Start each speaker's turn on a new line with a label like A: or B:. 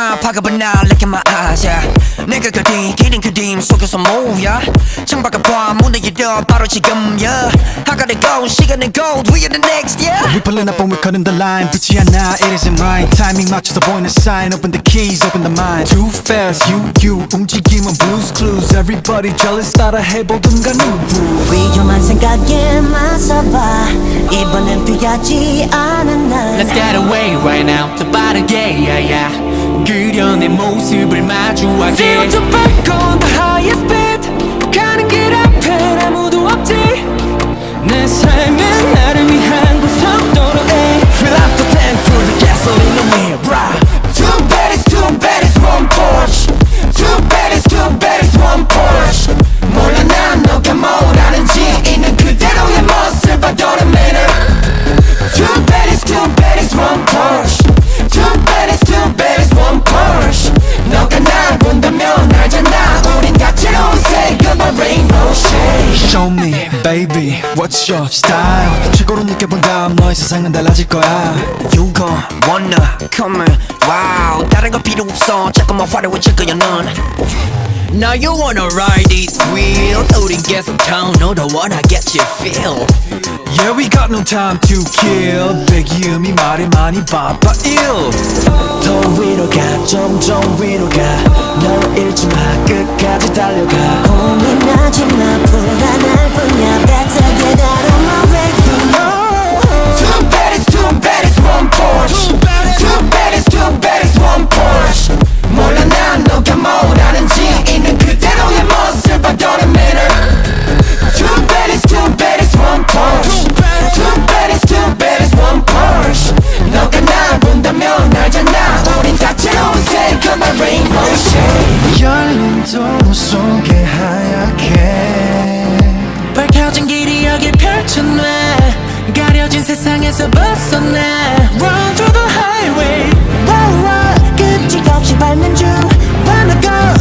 A: 나 파급은 나 look in my eyes yeah. 내가 그린 기린 그림 속에서 모여 창밖을 봐 문을 열어 바로 지금 yeah. I gotta go 시간은 gold we are the next yeah.
B: We pulling up and we're cutting the line 붙지 않아 it isn't right Timing 맞춰서 보이는 sign Open the keys open the mind Too fast you 움직임은 blues clues Everybody jealous 따라 해보든가 누구
C: 위험한 생각에 맞서봐 이번엔 피하지 않은 날
D: Let's get away right now 더 빠르게 yeah yeah 그려 내 모습을 마주하게
A: Zero to back on the highest speed 가는 길 앞엔 아무도 없지
D: 내 삶은 나를 위한 고속도로에
A: Fill up the tank full of gasoline in here right. Too bad it's one Porsche Too bad it's one Porsche 몰라 난 너가 뭘 아는지 있는 그대로의 모습 I don't matter Too bad it's one Porsche Too bad it's one Porsche 너가 날 본다면 알잖아 우린 다채로운 색은 my rainbow shade
B: Show me baby what's your style 최고로 느껴본 다음 너의 세상은 달라질 거야
A: You gon' wanna come in wow 다른 거 필요 없어 자꾸만 화려해질 거야 넌 Now you wanna ride these wheels 우린 계속 down 너도 wanna get your feel
B: Yeah we got no time to kill 배기음이 말에 많이 바빠 ill
C: 더 위로 가 점점 위로 가널 잃지 마 끝까지 달려가 고민하지 마 불안할 뿐이야 Better get out of my way you know
A: Too bad it's one Porsche Too bad it's one Porsche 몰라 난 너가 뭘 아는지 있는 그대로의 모습 I don't matter Too bad it's one Porsche Too bad it's one Porsche 너가 날 본다면 알잖아 우린 다채로운 색은 my rainbow shade
B: 열린 도로 속에 하얗게
D: 밝혀진 길이 여길 펼쳐놔 가려진 세상에서 벗어나 Run through the highway
C: wow, 끝이 없이 밟는 중 Wanna go